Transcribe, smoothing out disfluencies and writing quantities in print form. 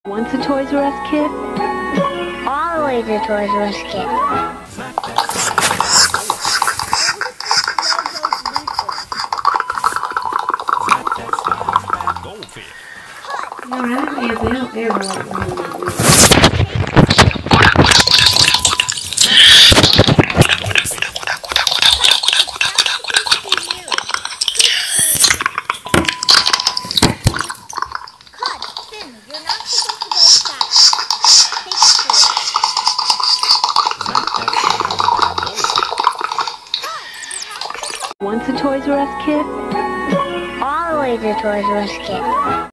Once a Toys R Us kid? Always a Toys R Us kid. No, I don't ever Once a Toys R Us kid? Always a Toys R Us kid.